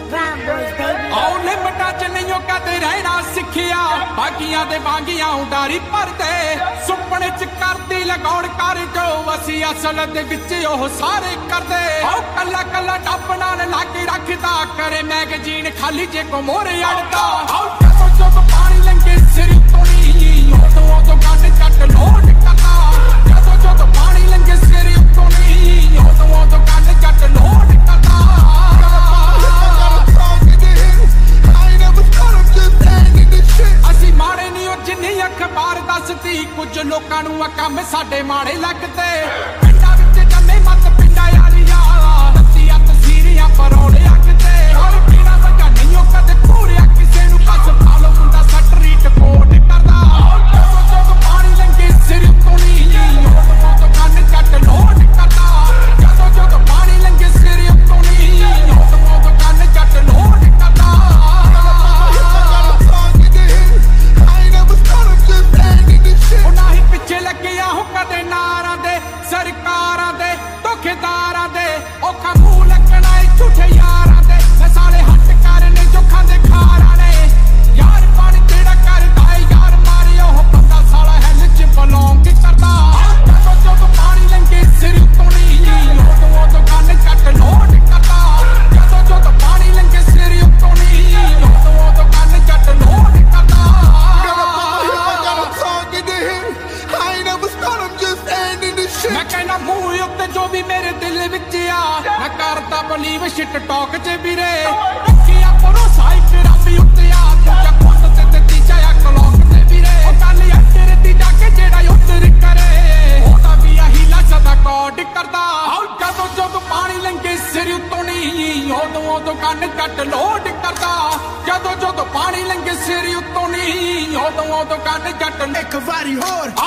Brown boys, baby. आओ लिमटा च नहीं कदे रहना सिखिया बागियां दे बागियां उडारी भरदे सुपने च करदी लगाउण कर जो असी असल दे विच ओह सारे करदे आओ कल्ला कल्ला टप नाल लागे रखदा करे मैगजीन खाली जे को मोरे अड़दा आओ जदों जदों पानी लंघे सिर तो नहीं उदों उदों गन चट लोड करदा जदों जदों पानी लंघे सिर तो नहीं उदों उदों गन चट लोड करदा अखबार दसदी कुछ लोकां नूं कम साडे माड़े लगदे पिंडां विच जम्मे मत पिंडा यारिया दसिया तसीरियां परौले अगदे और बिना वजह नहीं कदे पूरिया किसे नूं कस पालो मुंडा सटरीट कोट करदा जदों पानी लंघे सिर तो नहीं उदों गन चट लोड करदा जदों पानी लंघे सिर तो नहीं उदों गन चट लोड करदा पिछे लगे हो कदे नारा दे सरकारां दे धोखेदारां दे औखा मूंह लगना झूठे यारां दे साले हट करने जो खांदे खारा ने यार पानी तेरा करदा है यार मारे ओह बंदा साला हैल च बिलोंग करदा जदों पानी लंघे सिर तो नहीं उदों गन चट लोड करदा जदों पानी लंघे सिर तो नहीं उदों गन चट लोड करदा मैं कहना मूह उत्ते जो भी मेरे दिल विच आ मैं करता बलीव शिट टॉक च वीरे रखिया भरोसा इक रब उत्ते आ दूजा खुद ते तीजा क्लॉक ते वीरे ओ गल अंदर दी जाके जेड़ा उतर करे ओदा भी हीला सदा कोड करदा जदों जदों पानी लंघे सिर तो नहीं उदों गन चट लोड करदा जदों पानी लंघे सिर तो नहीं उदों गन चट एक वारी होर